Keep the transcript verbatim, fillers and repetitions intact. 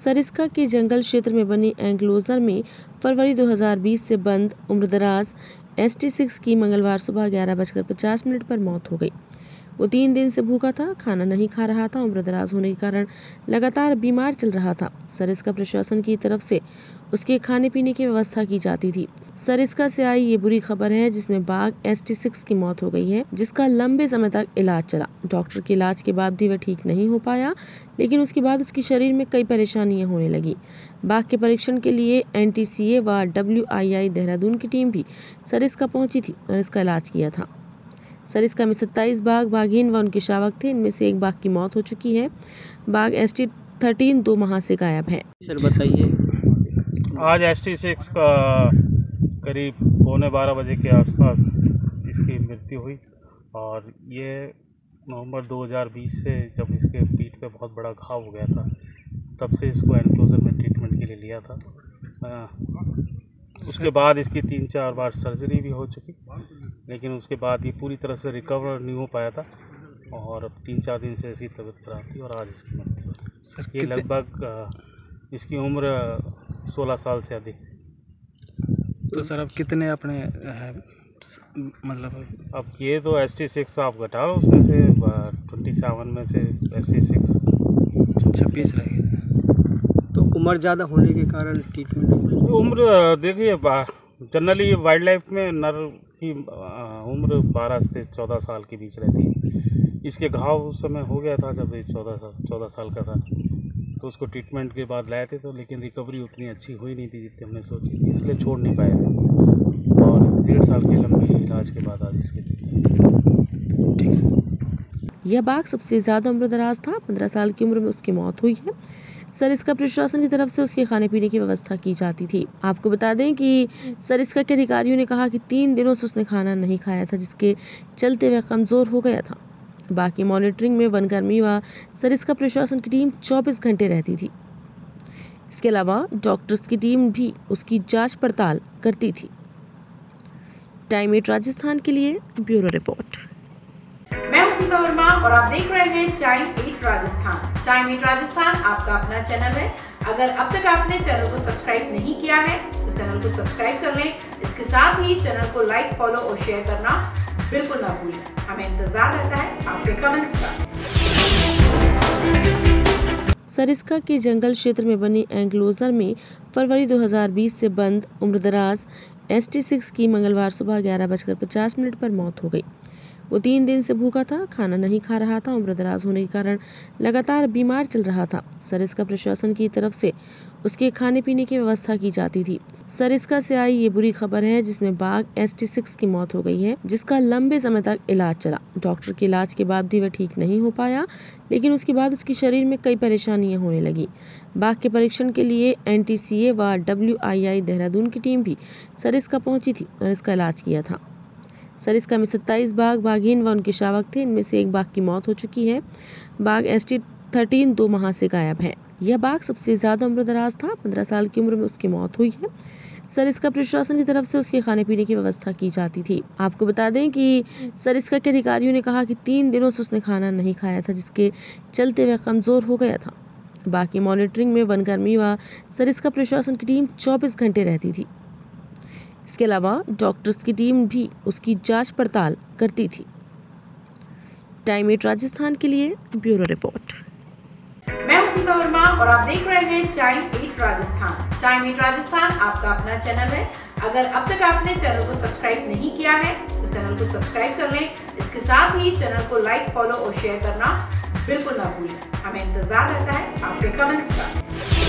सरिस्का के जंगल क्षेत्र में बनी एंक्लोजर में फरवरी दो हज़ार बीस से बंद उम्रदराज एस टी सिक्स की मंगलवार सुबह ग्यारह बजकर पचास मिनट पर मौत हो गई। वो तीन दिन से भूखा था, खाना नहीं खा रहा था। उम्रदराज होने के कारण लगातार बीमार चल रहा था। सरिस्का प्रशासन की तरफ से उसके खाने पीने की व्यवस्था की जाती थी। सरिस्का से आई ये बुरी खबर है जिसमें बाघ एस टी सिक्स की मौत हो गई है, जिसका लंबे समय तक इलाज चला। डॉक्टर के इलाज के बाद भी वह ठीक नहीं हो पाया, लेकिन उसके बाद उसके शरीर में कई परेशानियां होने लगी। बाघ के परीक्षण के लिए एन टी सी ए व डब्ल्यू आई आई देहरादून की टीम भी सरिस्का पहुंची थी और इसका इलाज किया था। सरिस्का में सत्ताईस बाघ, बाघीन व उनके शावक थे। इनमें से एक बाघ की मौत हो चुकी है। बाघ एस टी थर्टीन दो माह से गायब है। सर बताइए, आज एस टी सिक्स का करीब पौने बारह बजे के आसपास इसकी मृत्यु हुई और ये नवंबर दो हज़ार बीस से जब इसके पीठ पे बहुत बड़ा घाव हो गया था तब से इसको एनक्लोजर में ट्रीटमेंट के लिए लिया था। आ, उसके बाद इसकी तीन चार बार सर्जरी भी हो चुकी, लेकिन उसके बाद ये पूरी तरह से रिकवर नहीं हो पाया था और अब तीन चार दिन से इसकी तबीयत खराब थी और आज इसकी मृत्यु हुई। ये लगभग इसकी उम्र सोलह साल से अधिक। तो सर अब कितने अपने है, मतलब अब ये तो एस टी सिक्स आप घटा लो, उसमें से ट्वेंटी सेवन में से एस टी सिक्स छब्बीस रहे। तो उम्र ज़्यादा होने के कारण ट्रीटमेंट उम्र देखिए, जनरली वाइल्ड लाइफ में नर की उम्र बारह से चौदह साल के बीच रहती है। इसके घाव उस समय हो गया था जब ये चौदह साल चौदह साल का था, तो उसको ट्रीटमेंट के बाद लाए थे, तो लेकिन रिकवरी उतनी अच्छी हुई नहीं थी जितनी हमने सोची थी, इसलिए छोड़ नहीं पाए थे और डेढ़ साल के लंबे इलाज के बाद आज इसके ठीक। यह बाघ सबसे ज्यादा उम्रदराज था। पंद्रह साल की उम्र में उसकी मौत हुई है। सरिस्का प्रशासन की तरफ से उसके खाने पीने की व्यवस्था की जाती थी। आपको बता दें कि सरिस्का के अधिकारियों ने कहा कि तीन दिनों से उसने खाना नहीं खाया था, जिसके चलते वह कमजोर हो गया था। बाकी मॉनिटरिंग में वनकर्मी व सरिस्का प्रशासन की टीम चौबीस घंटे रहती थी। इसके अलावा डॉक्टर्स की टीम भी उसकी जांच पड़ताल करती थी। टाइम एट राजस्थान के लिए ब्यूरो रिपोर्ट। मैं हूं सीमा वर्मा और आप देख रहे हैं time at Rajasthan. Time at Rajasthan आपका अपना चैनल है। अगर अब तक आपने चैनल को सब्सक्राइब नहीं किया है तो चैनल को सब्सक्राइब कर लें। इसके साथ ही चैनल को लाइक, फॉलो और शेयर करना बिल्कुल ना भूलें। हमें इंतजार रहता है आपके कमेंट्स का। सरिस्का के जंगल क्षेत्र में बनी एंक्लोजर में फरवरी दो हज़ार बीस से बंद उम्रदराज एस टी सिक्स की मंगलवार सुबह ग्यारह बजकर पचास मिनट पर मौत हो गई। वो तीन दिन से भूखा था, खाना नहीं खा रहा था। उम्रदराज होने के कारण लगातार बीमार चल रहा था। सरिस्का प्रशासन की तरफ से उसके खाने पीने की व्यवस्था की जाती थी। सरिस्का से आई ये बुरी खबर है जिसमें बाघ एस टी सिक्स की मौत हो गई है, जिसका लंबे समय तक इलाज चला। डॉक्टर के इलाज के बाद भी वह ठीक नहीं हो पाया, लेकिन उसके बाद उसके शरीर में कई परेशानियां होने लगी। बाघ के परीक्षण के लिए एन टी सी ए व डब्ल्यू आई आई देहरादून की टीम भी सरिस्का पहुंची थी और इसका इलाज किया था। सरिस्का में सत्ताईस बाघ, बाघीन व उनके शावक थे। इनमें से एक बाघ की मौत हो चुकी है। बाघ एस टी थर्टीन दो माह से गायब है। यह बाघ सबसे ज्यादा उम्रदराज था। पंद्रह साल की उम्र में उसकी मौत हुई है। सरिस्का प्रशासन की तरफ से उसके खाने पीने की व्यवस्था की जाती थी। आपको बता दें कि सरिस्का के अधिकारियों ने कहा कि तीन दिनों से उसने खाना नहीं खाया था, जिसके चलते वह कमजोर हो गया था। बाकी मॉनिटरिंग में वनकर्मी व सरिस्का प्रशासन की टीम चौबीस घंटे रहती थी। इसके अलावा डॉक्टर्स की टीम भी उसकी जांच पड़ताल करती थी। टाइम एट राजस्थान के लिए ब्यूरो रिपोर्ट। मैं हूं सीमा वर्मा और आप देख रहे हैं time at Rajasthan. Time at Rajasthan आपका अपना चैनल है। अगर अब तक आपने चैनल को सब्सक्राइब नहीं किया है तो चैनल को सब्सक्राइब कर लें। इसके साथ ही चैनल को लाइक, फॉलो और शेयर करना बिल्कुल ना भूलें। हमें इंतजार रहता है आपके कमेंट्स का।